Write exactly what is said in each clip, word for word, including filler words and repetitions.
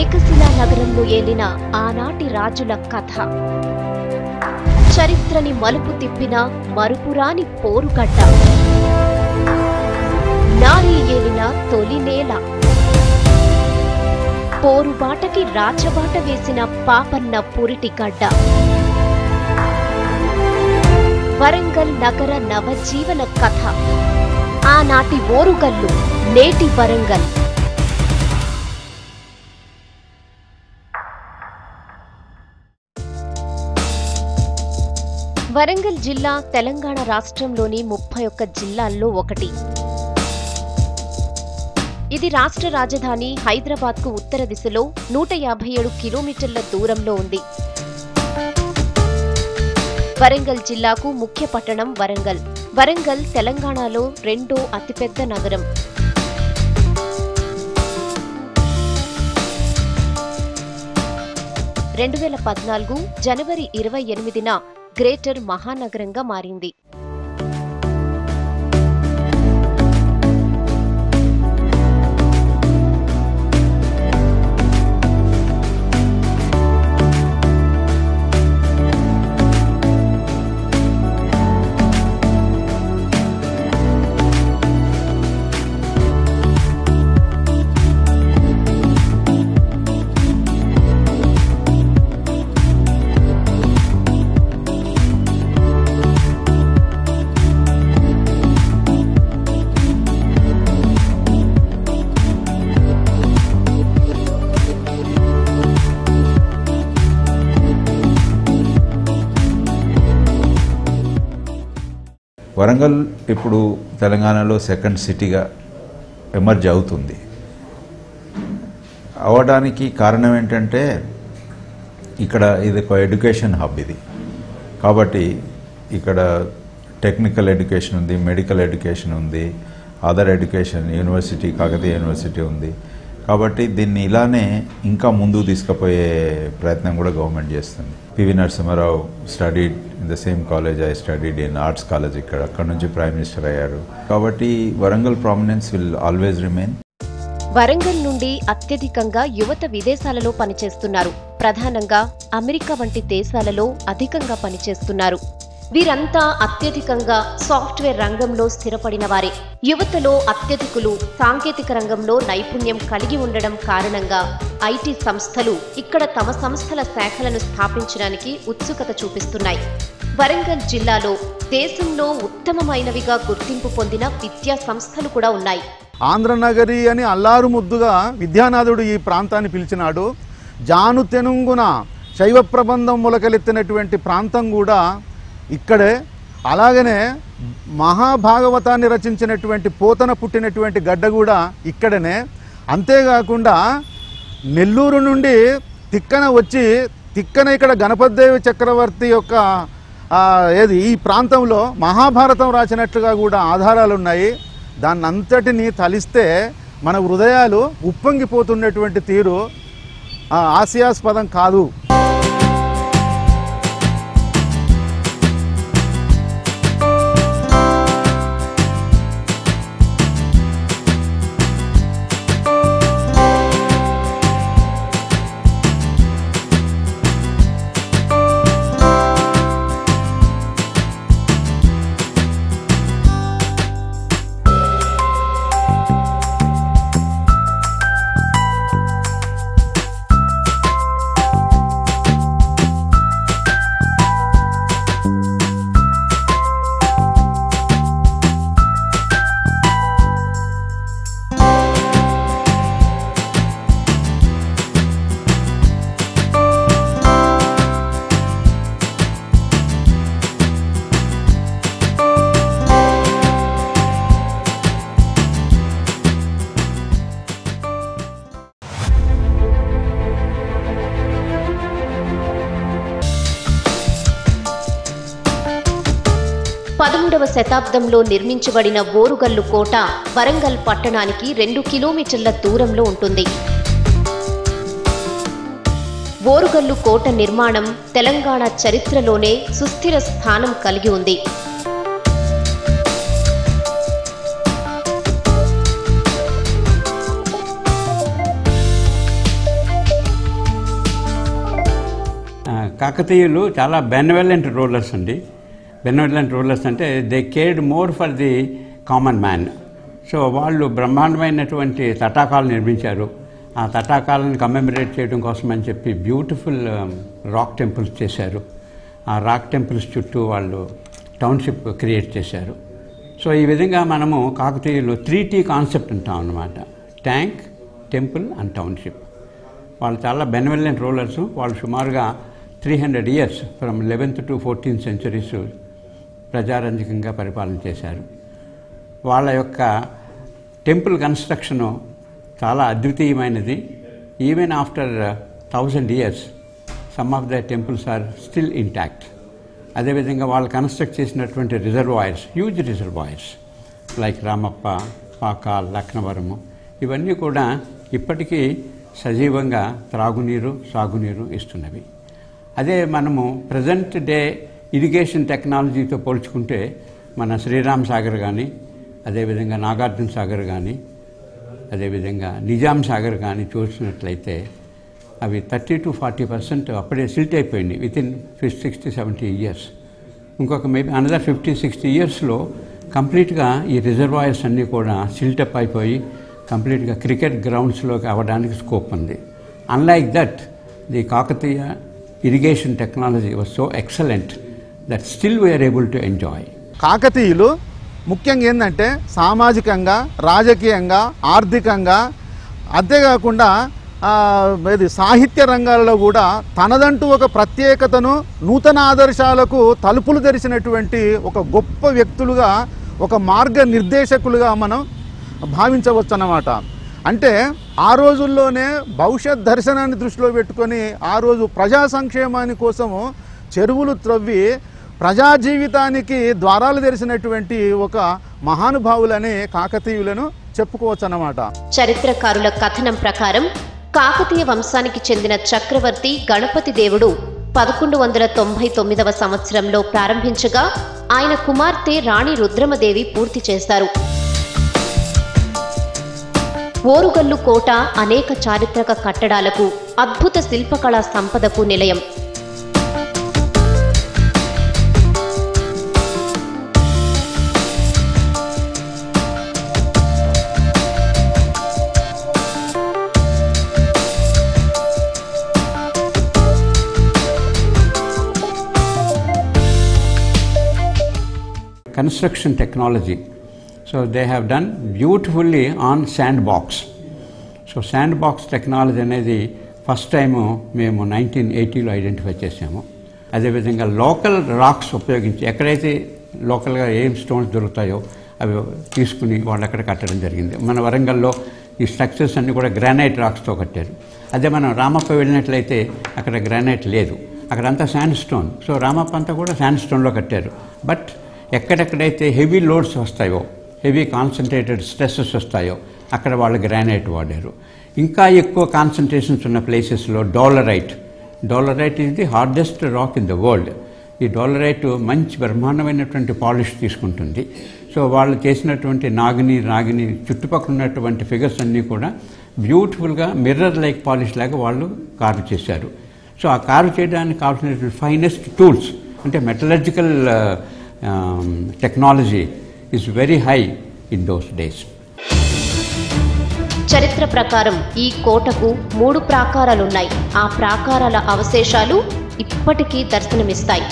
ఏకశిలా నగరంలో ఏలిన ఆనాటి రాజుల కథ, చరిత్రని మలుపు తిప్పిన మరుపురాని పోరుగడ్డ, నారీ ఏలిన తొలినేల, పోరుబాటకి రాచబాట వేసిన పాపన్న పురిటిగడ్డ, వరంగల్ నగర నవజీవన కథ, ఆనాటి ఓరుగల్లు నేటి వరంగల్. వరంగల్ జిల్లా తెలంగాణ రాష్ట్రంలోని ముప్పై ఒక్క జిల్లాల్లో ఒకటి. ఇది రాష్ట్ర రాజధాని హైదరాబాద్కు ఉత్తర దిశలో నూట యాభై ఏడు కిలోమీటర్ల దూరంలో ఉంది. వరంగల్ జిల్లాకు ముఖ్య పట్టణం వరంగల్. వరంగల్ తెలంగాణలో రెండో అతిపెద్ద నగరం. రెండు వేల పద్నాలుగు జనవరి ఇరవై ఎనిమిదిన గ్రేటర్ మహానగరంగా మారింది. వరంగల్ ఇప్పుడు తెలంగాణలో సెకండ్ సిటీగా ఎమర్జ్ అవుతుంది. అవడానికి కారణం ఏంటంటే ఇక్కడ ఇది ఒక ఎడ్యుకేషన్ హబ్. ఇది కాబట్టి ఇక్కడ టెక్నికల్ ఎడ్యుకేషన్ ఉంది, మెడికల్ ఎడ్యుకేషన్ ఉంది, other education university Kakatiya university ఉంది. కాబట్టి దీన్ని ఇలానే ఇంకా ముందుకు తీసుకుపోయే ప్రయత్నం కూడా గవర్నమెంట్ చేస్తుంది. PV Narasimha Rao studied in the same college I studied in arts college. ఇక్కడ అక్కడ నుంచి ప్రైమ్ మినిస్టర్ అయ్యారు. కాబట్టి Warangal prominence will always remain. Warangal నుండి అత్యధికంగా యువత విదేశాలలో పనిచేస్తున్నారు. ప్రధానంగా అమెరికా వంటి దేశాలలో అధికంగా పనిచేస్తున్నారు. వీరంతా అత్యధికంగా సాఫ్ట్వేర్ రంగంలో స్థిరపడిన వారే. యువతలో అత్యధికులు సాంకేతిక రంగంలో నైపుణ్యం కలిగి ఉండడం కారణంగా ఐటీ సంస్థలు ఇక్కడ తమ సంస్థల శాఖలను స్థాపించడానికి ఉత్సుకత చూపిస్తున్నాయి. వరంగల్ జిల్లాలో దేశంలో ఉత్తమమైనవిగా గుర్తింపు పొందిన విద్యా సంస్థలు కూడా ఉన్నాయి. ఆంధ్రనగరి అని అల్లారు ముద్దుగా విద్యానాథుడు ఈ ప్రాంతాన్ని పిలిచినాడు. జాను తెనుంగున శైవ ప్రబంధం మొలకెలెత్తినటువంటి ప్రాంతం కూడా ఇక్కడే. అలాగనే మహాభాగవతాన్ని రచించినటువంటి పోతన పుట్టినటువంటి గడ్డ కూడా ఇక్కడనే. అంతేకాకుండా నెల్లూరు నుండి తిక్కన వచ్చి తిక్కన ఇక్కడ గణపతిదేవి చక్రవర్తి యొక్క ఏది ఈ ప్రాంతంలో మహాభారతం రాసినట్లుగా కూడా ఆధారాలు ఉన్నాయి. దాన్నంతటినీ తలిస్తే మన హృదయాలు ఉప్పొంగిపోతున్నటువంటి తీరు హాస్యాస్పదం కాదు. పదమూడవ శతాబ్దంలో నిర్మించబడిన ఓరుగల్లు కోట వరంగల్ పట్టణానికి రెండు కిలోమీటర్ల దూరంలో ఉంటుంది. ఓరుగల్లు కోట నిర్మాణం తెలంగాణ చరిత్రలోనే సుస్థిర స్థానం కలిగి ఉంది. కాకతీయులు చాలా బెనవలెంట్ రూలర్స్ అండి. బెనవలెంట్ రూలర్స్ అంటే they cared more for the common man. So వాళ్ళు బ్రహ్మాండమైనటువంటి తటాకాలు నిర్మించారు. ఆ తటాకాలను కమెమరేట్ చేయడం కోసం అని చెప్పి బ్యూటిఫుల్ రాక్ టెంపుల్స్ చేశారు. ఆ రాక్ టెంపుల్స్ చుట్టూ వాళ్ళు టౌన్షిప్ క్రియేట్ చేశారు. సో ఈ విధంగా మనము కాకతీయులు త్రీ టీ కాన్సెప్ట్ ఉంటాం అన్నమాట. Tank, temple and township. వాళ్ళు చాలా బెనవలెంట్ రూలర్స్. వాళ్ళు సుమారుగా three hundred years from eleventh to fourteenth centuries ప్రజారంజకంగా పరిపాలన చేశారు. వాళ్ళ యొక్క టెంపుల్ కన్స్ట్రక్షను చాలా అద్వితీయమైనది. Even after thousand years some of the temples are still intact. అదేవిధంగా వాళ్ళు కన్స్ట్రక్ట్ చేసినటువంటి reservoirs, huge reservoirs like Ramappa, Pakal, Laknavaram, ఇవన్నీ కూడా ఇప్పటికీ సజీవంగా త్రాగునీరు, సాగునీరు ఇస్తున్నవి. అదే మనము ప్రజెంట్ డే ఇరిగేషన్ టెక్నాలజీతో పోల్చుకుంటే మన శ్రీరామ్ సాగర్ కానీ, అదేవిధంగా నాగార్జున సాగర్ కానీ, అదేవిధంగా నిజాం సాగర్ కానీ చూసినట్లయితే అవి థర్టీ టు ఫార్టీ పర్సెంట్ అప్పుడే సిల్ట్ అయిపోయింది within sixty seventy years. ఇంకొక మేబీ అనదర్ ఫిఫ్టీ సిక్స్టీ ఇయర్స్లో కంప్లీట్గా ఈ రిజర్వాయర్స్ అన్నీ కూడా సిల్టప్ అయిపోయి కంప్లీట్గా క్రికెట్ గ్రౌండ్స్లోకి అవ్వడానికి స్కోప్ ఉంది. Unlike that the Kakatiya irrigation technology was so excellent that still we are able to enjoy. కాకతీయులు ముఖ్యంగా ఏంటంటే సామాజికంగా, రాజకీయంగా, ఆర్థికంగా, అంతేకాకుండా ఇది సాహిత్య రంగాల్లో కూడా తనదంటూ ఒక ప్రత్యేకతను, నూతన ఆదర్శాలకు తలుపులు తెరిచినటువంటి ఒక గొప్ప వ్యక్తులుగా, ఒక మార్గ నిర్దేశకులుగా మనం భావించవచ్చు అన్నమాట. అంటే ఆ రోజుల్లోనే భవిష్యత్ దర్శనాన్ని దృష్టిలో పెట్టుకొని ఆ రోజు ప్రజా సంక్షేమాని కోసము చెరువులు త్రవ్వి ప్రజా జీవితానికి ద్వారాలు తెరిచినటువంటి ఒక మహానుభావులని కాకతీయులను చెప్పుకోవచ్చు అన్నమాట. చరిత్రకారుల కథనం ప్రకారం కాకతీయ వంశానికి చెందిన చక్రవర్తి గణపతి దేవుడు పదకొండు వందల తొంభై తొమ్మిదవ సంవత్సరంలో ప్రారంభించగా ఆయన కుమార్తె రాణి రుద్రమదేవి పూర్తి చేశారు. ఓరుగల్లు కోట అనేక చారిత్రక కట్టడాలకు, అద్భుత శిల్పకళా సంపదకు నిలయం. Construction technology. So they have done beautifully on sandbox. So sandbox technology అనేది ఫస్ట్ టైము మేము నైన్టీన్ ఎయిటీలో ఐడెంటిఫై చేసాము. అదేవిధంగా లోకల్ రాక్స్ ఉపయోగించి ఎక్కడైతే లోకల్గా ఏం స్టోన్స్ దొరుకుతాయో అవి తీసుకుని వాళ్ళు అక్కడ కట్టడం జరిగింది. మన వరంగల్లో ఈ స్ట్రక్చర్స్ అన్నీ కూడా గ్రానైట్ రాక్స్తో కట్టారు. అదే మనం రామప్ప వెళ్ళినట్లయితే అక్కడ గ్రానైట్ లేదు, అక్కడంతా శాండ్ స్టోన్. సో రామప్ప అంతా కూడా శాండ్ స్టోన్లో కట్టారు. బట్ ఎక్కడెక్కడైతే హెవీ లోడ్స్ వస్తాయో, హెవీ కాన్సన్ట్రేటెడ్ స్ట్రెస్సెస్ వస్తాయో అక్కడ వాళ్ళు గ్రానైట్ వాడారు. ఇంకా ఎక్కువ కాన్సన్ట్రేషన్స్ ఉన్న ప్లేసెస్లో dolerite dolerite is the hardest rock in the world. ఈ డాలరైట్ మంచి బ్రహ్మాండమైనటువంటి పాలిష్ తీసుకుంటుంది. సో వాళ్ళు చేసినటువంటి నాగిని రాగిని చుట్టుపక్కల ఉన్నటువంటి ఫిగర్స్ అన్నీ కూడా బ్యూటిఫుల్గా మిర్రర్ లైక్ పాలిష్ లాగా వాళ్ళు కార్వ్ చేశారు. సో ఆ కార్వ్ చేయడానికి కావాల్సినటువంటి ఫైనెస్ట్ టూల్స్ అంటే metallurgical Um, technology is very high in those days. చరిత్ర ప్రకారం ఈ కోటకు మూడు ప్రాకారాలున్నాయి. ఆ ప్రాకారాల అవశేషాలు ఇప్పటికీ దర్శనమిస్తాయి.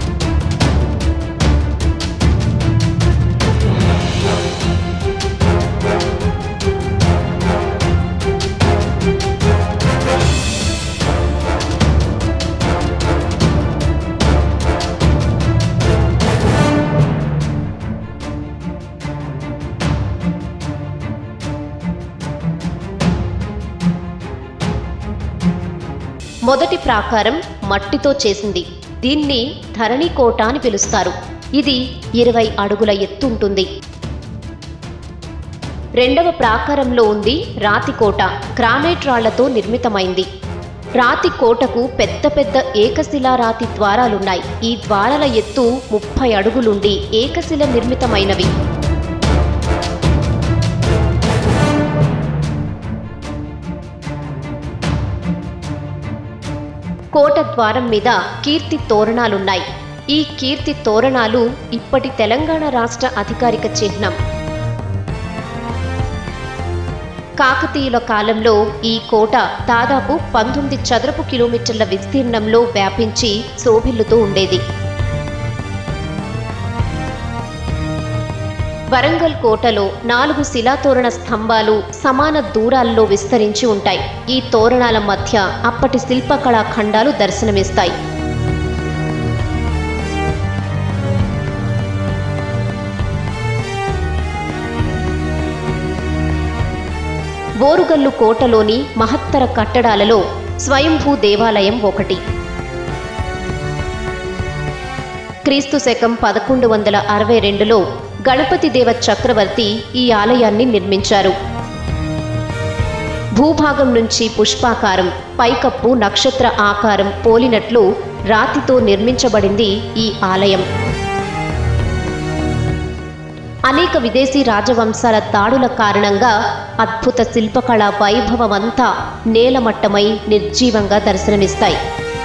మొదటి ప్రాకారం మట్టితో చేసింది. దీన్ని ధరణి కోట అని పిలుస్తారు. ఇది ఇరవై అడుగుల ఎత్తుంటుంది. రెండవ ప్రాకారంలో ఉంది రాతి కోట. గ్రానైట్ రాళ్లతో నిర్మితమైంది. రాతి కోటకు పెద్ద పెద్ద ఏకశిలా రాతి ద్వారాలున్నాయి. ఈ ద్వారాల ఎత్తు ముప్పై అడుగులుండి ఏకశిల నిర్మితమైనవి. కోట ద్వారం మీద కీర్తి తోరణాలున్నాయి. ఈ కీర్తి తోరణాలు ఇప్పటి తెలంగాణ రాష్ట్ర అధికారిక చిహ్నం. కాకతీయుల కాలంలో ఈ కోట దాదాపు పంతొమ్మిది చదరపు కిలోమీటర్ల విస్తీర్ణంలో వ్యాపించి శోభిల్లుతూ ఉండేది. వరంగల్ కోటలో నాలుగు శిలాతోరణ స్తంభాలు సమాన దూరాల్లో విస్తరించి ఉంటాయి. ఈ తోరణాల మధ్య అప్పటి శిల్పకళా ఖండాలు దర్శనమిస్తాయి. బోరుగల్లు కోటలోని మహత్తర కట్టడాలలో స్వయంభూ దేవాలయం ఒకటి. క్రీస్తు శకం పదకొండు వందల అరవై రెండులో గణపతి దేవ చక్రవర్తి ఈ ఆలయాన్ని నిర్మించారు. భూభాగం నుంచి పుష్పాకారం, పైకప్పు నక్షత్ర ఆకారం పోలినట్లు రాతితో నిర్మించబడింది ఈ ఆలయం. అనేక విదేశీ రాజవంశాల దాడుల కారణంగా అద్భుత శిల్పకళా వైభవమంతా నేలమట్టమై నిర్జీవంగా దర్శనమిస్తాయి.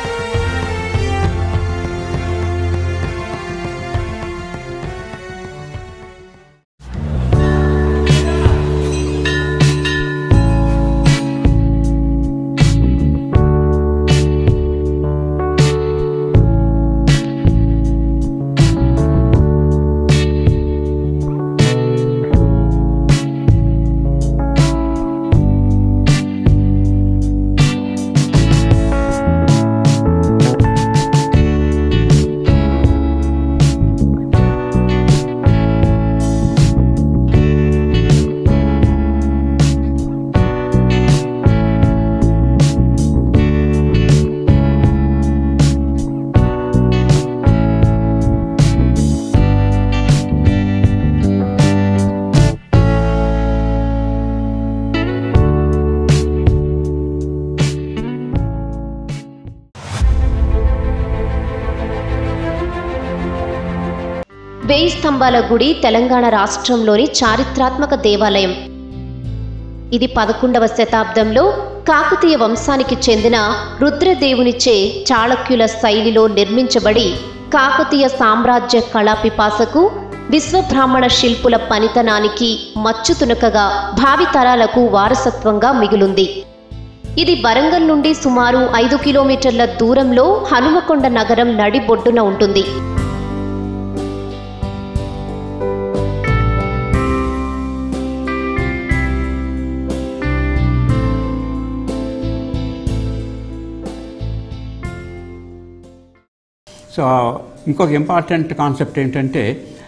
వేయి స్తంభాల గుడి తెలంగాణ రాష్ట్రంలోని చారిత్రాత్మక దేవాలయం. ఇది పదకొండవ శతాబ్దంలో కాకతీయ వంశానికి చెందిన రుద్రదేవునిచే చాళుక్యుల శైలిలో నిర్మించబడి కాకతీయ సామ్రాజ్య కళాపిపాసకు విశ్వబ్రాహ్మణ శిల్పుల పనితనానికి మచ్చుతునకగా భావితరాలకు వారసత్వంగా మిగులుంది. ఇది వరంగల్ నుండి సుమారు ఐదు కిలోమీటర్ల దూరంలో హనుమకొండ నగరం నడిబొడ్డున ఉంటుంది. సో ఇంకొక ఇంపార్టెంట్ కాన్సెప్ట్ ఏంటంటే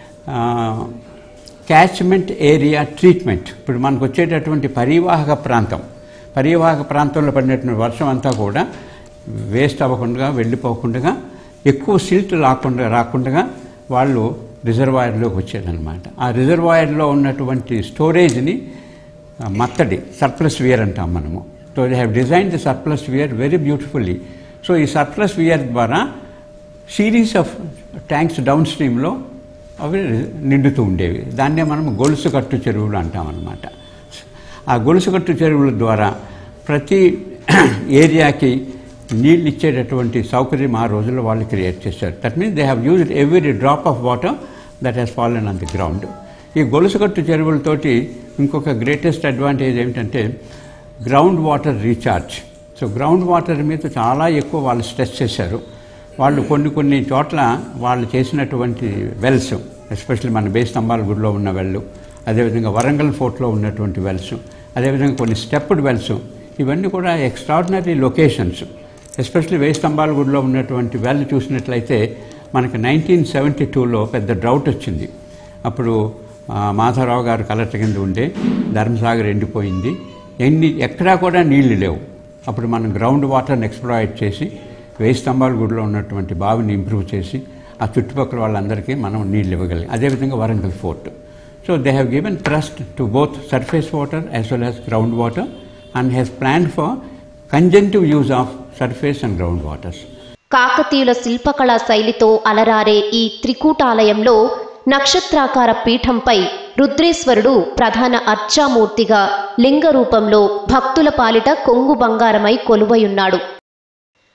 క్యాచ్మెంట్ ఏరియా ట్రీట్మెంట్. ఇప్పుడు మనకు వచ్చేటటువంటి పరివాహక ప్రాంతం పరివాహక ప్రాంతంలో పడినటువంటి వర్షం అంతా కూడా వేస్ట్ అవ్వకుండా వెళ్ళిపోకుండా ఎక్కువ సిల్ట్ రాకుండా రాకుండా వాళ్ళు రిజర్వాయర్లోకి వచ్చేదన్నమాట. ఆ రిజర్వాయర్లో ఉన్నటువంటి స్టోరేజ్ని మత్తడి సర్ప్లస్ వియర్ అంటాం మనము. So they have design the surplus weir very beautifully. So ఈ సర్ప్లస్ వియర్ ద్వారా సిరీస్ ఆఫ్ ట్యాంక్స్ డౌన్ స్ట్రీమ్లో అవి నిండుతూ ఉండేవి. దాన్నే మనం గొలుసు కట్టు చెరువులు అంటాం అన్నమాట. ఆ గొలుసు కట్టు చెరువుల ద్వారా ప్రతి ఏరియాకి నీళ్ళు ఇచ్చేటటువంటి సౌకర్యం ఆ రోజుల్లో వాళ్ళు క్రియేట్ చేశారు. That means they have used every drop of water that has fallen on the ground. ఈ గొలుసు కట్టు చెరువులతోటి ఇంకొక గ్రేటెస్ట్ అడ్వాంటేజ్ ఏమిటంటే ground water recharge. So ground water మీద చాలా ఎక్కువ వాళ్ళు స్ట్రెస్ చేశారు. వాళ్ళు కొన్ని కొన్ని చోట్ల వాళ్ళు చేసినటువంటి వెల్స్, ఎస్పెషల్లీ మన బే స్తంభాల గుడిలో ఉన్న వెళ్ళు, అదేవిధంగా వరంగల్ ఫోర్ట్లో ఉన్నటువంటి వెల్స్, అదేవిధంగా కొన్ని స్టెప్డ్ వెల్స్, ఇవన్నీ కూడా ఎక్స్ట్రాడినరీ లొకేషన్స్. ఎస్పెషల్లీ వేయి స్తంభాల గుడిలో ఉన్నటువంటి వెల్ చూసినట్లయితే మనకి నైన్టీన్ సెవెంటీ టూలో పెద్ద డ్రౌట్ వచ్చింది. అప్పుడు మాధవరావు గారు కలెక్టర్ కింద ఉండే ధర్మసాగర్ ఎండిపోయింది, ఎన్ని ఎక్కడా కూడా నీళ్లు లేవు. అప్పుడు మనం గ్రౌండ్ వాటర్ని ఎక్స్ప్లాయిట్ చేసి వేయి స్తంభాల గుడిలో ఉన్నటువంటి బావిని ఇంప్రూవ్ చేసి ఆ చుట్టుపక్కల వాళ్ళందరికీ మనం నీళ్ళు ఇవ్వగలిగాం. అదేవిధంగా Warangal fort. So they have given trust to both surface water as well as ground water and has planned for conjunctive use of surface and ground waters. కాకతీయుల శిల్పకళా శైలితో అలరారే ఈ త్రికూటాలయంలో నక్షత్రాకార పీఠంపై రుద్రేశ్వరుడు ప్రధాన అర్చామూర్తిగా లింగ రూపంలో భక్తుల పాలిట కొంగు బంగారమై కొలువయున్నాడు.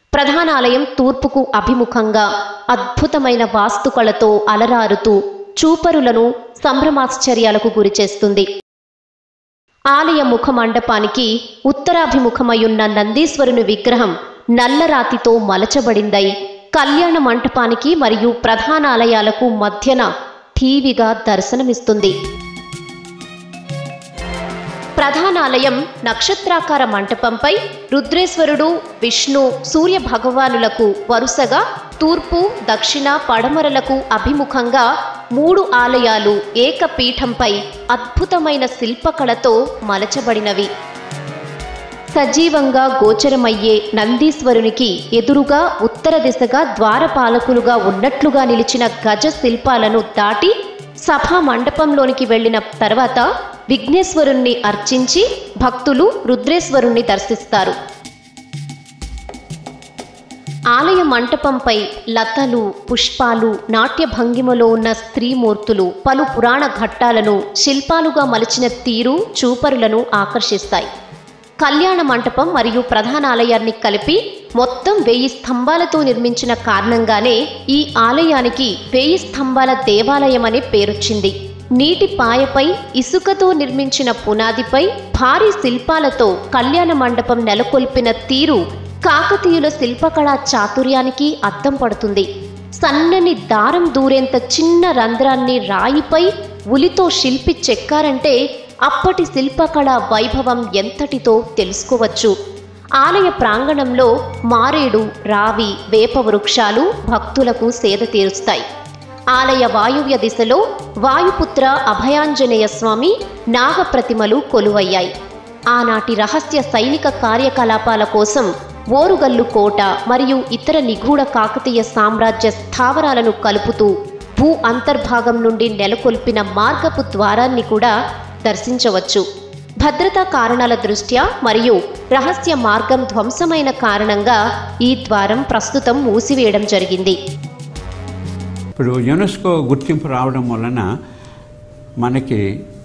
ప్రధాన ఆలయం తూర్పుకు అభిముఖంగా అద్భుతమైన వాస్తుకళతో అలరారుతూ చూపరులను సంభ్రమాశ్చర్యాలకు గురిచేస్తుంది. ఆలయ ముఖ మండపానికి ఉత్తరాభిముఖమయున్న నందీశ్వరుని విగ్రహం నల్లరాతితో మలచబడిందై కళ్యాణ మంటపానికి మరియు ప్రధాన ఆలయాలకు మధ్యన ఠీవిగా దర్శనమిస్తుంది. ప్రధానాలయం నక్షత్రాకార మంటపంపై రుద్రేశ్వరుడు, విష్ణు, సూర్య భగవానులకు వరుసగా తూర్పు, దక్షిణ, పడమరలకు అభిముఖంగా మూడు ఆలయాలు ఏకపీఠంపై అద్భుతమైన శిల్పకళతో మలచబడినవి. సజీవంగా గోచరమయ్యే నందీశ్వరునికి ఎదురుగా ఉత్తర దిశగా ద్వారపాలకులుగా ఉన్నట్లుగా నిలిచిన గజ శిల్పాలను దాటి సభా మండపంలోనికి వెళ్లిన తర్వాత విఘ్నేశ్వరుణ్ణి అర్చించి భక్తులు రుద్రేశ్వరుణ్ణి దర్శిస్తారు. ఆలయ మంటపంపై లతలు, పుష్పాలు, నాట్య భంగిమలో ఉన్న స్త్రీమూర్తులు, పలు పురాణ ఘట్టాలను శిల్పాలుగా మలిచిన తీరు చూపరులను ఆకర్షిస్తాయి. కళ్యాణ మంటపం మరియు ప్రధాన ఆలయాన్ని కలిపి మొత్తం వెయ్యి స్తంభాలతో నిర్మించిన కారణంగానే ఈ ఆలయానికి వెయ్యి స్తంభాల దేవాలయం అనే పేరొచ్చింది. నీటి పాయపై ఇసుకతో నిర్మించిన పునాదిపై భారీ శిల్పాలతో కళ్యాణ మండపం నెలకొల్పిన తీరు కాకతీయుల శిల్పకళా చాతుర్యానికి అద్దం పడుతుంది. సన్నని దారం దూరేంత చిన్న రంధ్రాన్ని రాయిపై ఉలితో శిల్పి చెక్కారంటే అప్పటి శిల్పకళా వైభవం ఎంతటితో తెలుసుకోవచ్చు. ఆలయ ప్రాంగణంలో మారేడు, రావి, వేప వృక్షాలు భక్తులకు సేద తీరుస్తాయి. ఆలయ వాయువ్య దిశలో వాయుపుత్ర అభయాంజనేయ స్వామి నాగప్రతిమలు కొలువయ్యాయి. ఆనాటి రహస్య సైనిక కార్యకలాపాల కోసం ఓరుగల్లు కోట మరియు ఇతర నిగూఢ కాకతీయ సామ్రాజ్య స్థావరాలను కలుపుతూ భూ అంతర్భాగం నుండి నెలకొల్పిన మార్గపు ద్వారాన్ని కూడా దర్శించవచ్చు. భద్రతా కారణాల దృష్ట్యా మరియు రహస్య మార్గం ధ్వంసమైన కారణంగా ఈ ద్వారం ప్రస్తుతం మూసివేయడం జరిగింది. ఇప్పుడు యునెస్కో గుర్తింపు రావడం వలన మనకి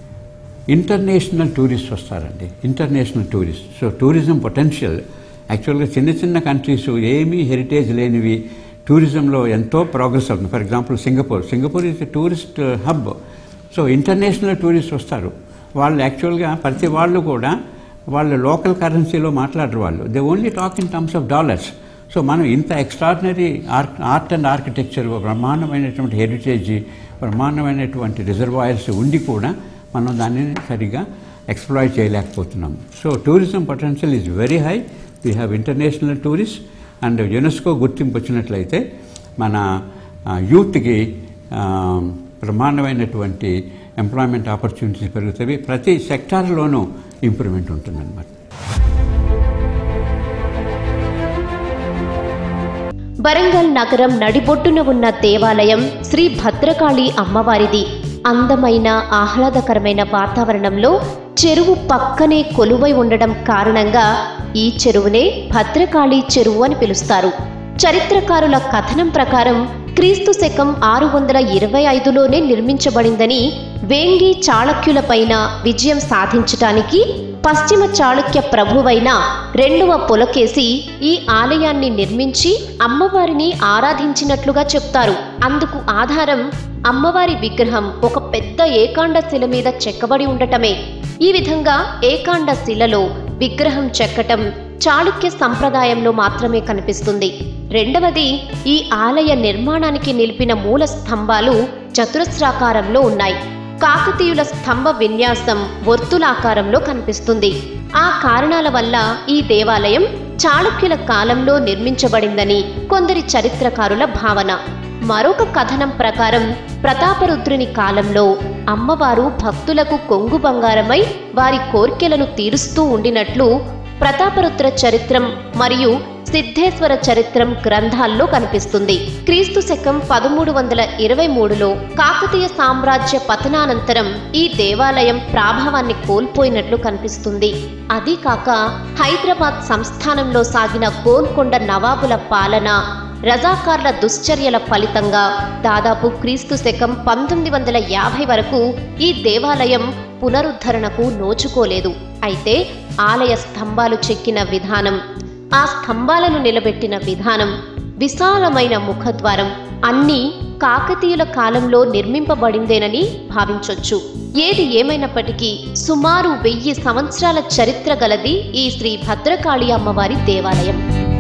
ఇంటర్నేషనల్ టూరిస్ట్ వస్తారండి. International tourist. So tourism potential యాక్చువల్గా చిన్న చిన్న కంట్రీస్ ఏమీ హెరిటేజ్ లేనివి టూరిజంలో ఎంతో ప్రోగ్రెస్ అవుతుంది. For example Singapore Singapore is tourist hub. So international tourist వస్తారు. వాళ్ళు యాక్చువల్గా ప్రతి వాళ్ళు కూడా వాళ్ళ లోకల్ కరెన్సీలో మాట్లాడరు. వాళ్ళు they only talk in terms of dollars. So మనం ఇంత extraordinary art art and architecture, బ్రహ్మాండమైనటువంటి హెరిటేజ్, బ్రహ్మాండమైనటువంటి రిజర్వాయర్స్ ఉండి కూడా మనం దాన్ని సరిగా ఎక్స్ప్లాయిట్ చేయలేకపోతున్నాం. So tourism potential is very high. We have international tourist and UNESCO గుర్తింపు వచ్చినట్లయితే మన యూత్కి బ్రహ్మాండమైనటువంటి ఎంప్లాయ్మెంట్ ఆపర్చునిటీస్ పెరుగుతాయి. ప్రతి సెక్టార్లోనూ ఇంప్రూవ్మెంట్ ఉంటుందన్నమాట. వరంగల్ నగరం నడిబొడ్డున ఉన్న దేవాలయం శ్రీ భద్రకాళి అమ్మవారిది. అందమైన ఆహ్లాదకరమైన వాతావరణంలో చెరువు పక్కనే కొలువై ఉండడం కారణంగా ఈ చెరువునే భద్రకాళి చెరువు అని పిలుస్తారు. చరిత్రకారుల కథనం ప్రకారం క్రీస్తు శకం ఆరు వందల ఇరవై ఐదులోనే నిర్మించబడిందని, వేంగి చాళుక్యులపైన విజయం సాధించటానికి పశ్చిమ చాళుక్య ప్రభువైన రెండవ పులకేసి ఈ ఆలయాన్ని నిర్మించి అమ్మవారిని ఆరాధించినట్లుగా చెప్తారు. అందుకు ఆధారం అమ్మవారి విగ్రహం ఒక పెద్ద ఏకాండ శిల మీద చెక్కబడి ఉండటమే. ఈ విధంగా ఏకాండ శిలలో విగ్రహం చెక్కటం చాళుక్య సంప్రదాయంలో మాత్రమే కనిపిస్తుంది. రెండవది, ఈ ఆలయ నిర్మాణానికి నిలిపిన మూల స్తంభాలు చతురస్రాకారంలో ఉన్నాయి. కాకతీయుల స్తంభ విన్యాసం వర్తులాకారంలో కనిపిస్తుంది. ఆ కారణాల వల్ల ఈ దేవాలయం చాళుక్యుల కాలంలో నిర్మించబడిందని కొందరి చరిత్రకారుల భావన. మరొక కథనం ప్రకారం ప్రతాపరుద్రుని కాలంలో అమ్మవారు భక్తులకు కొంగు బంగారమై వారి కోర్కెలను తీరుస్తూ ఉండినట్లు ప్రతాపరుద్ర చరిత్రం మరియు సిద్ధేశ్వర చరిత్రం గ్రంథాల్లో కనిపిస్తుంది. క్రీస్తు శకం పదమూడు వందల ఇరవై మూడులో కాకతీయ సామ్రాజ్య పతనానంతరం ఈ దేవాలయం ప్రాభావాన్ని కోల్పోయినట్లు కనిపిస్తుంది. అది కాక హైదరాబాద్ సంస్థానంలో సాగిన గోల్కొండ నవాబుల పాలన, రజాకార్ల దుశ్చర్యల ఫలితంగా దాదాపు క్రీస్తు శకం పంతొమ్మిది వందల యాభై వరకు ఈ దేవాలయం పునరుద్ధరణకు నోచుకోలేదు. అయితే ఆలయ స్తంభాలు చెక్కిన విధానం, ఆ స్తంభాలను నిలబెట్టిన విధానం, విశాలమైన ముఖద్వారం అన్నీ కాకతీయుల కాలంలో నిర్మింపబడిందేనని భావించొచ్చు. ఏది ఏమైనప్పటికీ సుమారు వెయ్యి సంవత్సరాల చరిత్ర గలది ఈ శ్రీ భద్రకాళి అమ్మవారి దేవాలయం.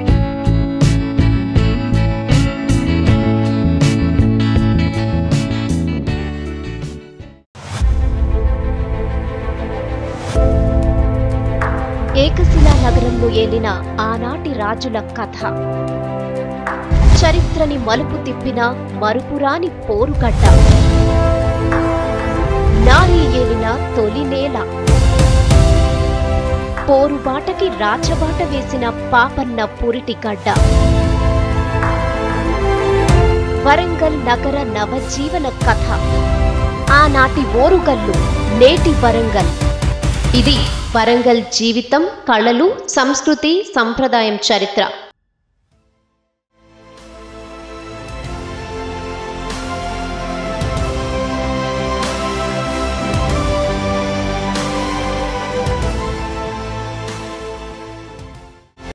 ఏకశిలా నగరంలో ఏలిన ఆనాటి రాజుల కథ, చరిత్రని మలుపు తిప్పిన మరుపురాని పోరుగడ్డ, నారీ ఏలిన తొలినేల, పోరుబాటకి రాచబాట వేసిన పాపన్న పురిటిగడ్డ, వరంగల్ నగర నవజీవన కథ, ఆనాటి ఓరుగల్లు నేటి వరంగల్. ఇది వరంగల్ జీవితం, కళలు, సంస్కృతి, సంప్రదాయం, చరిత్ర.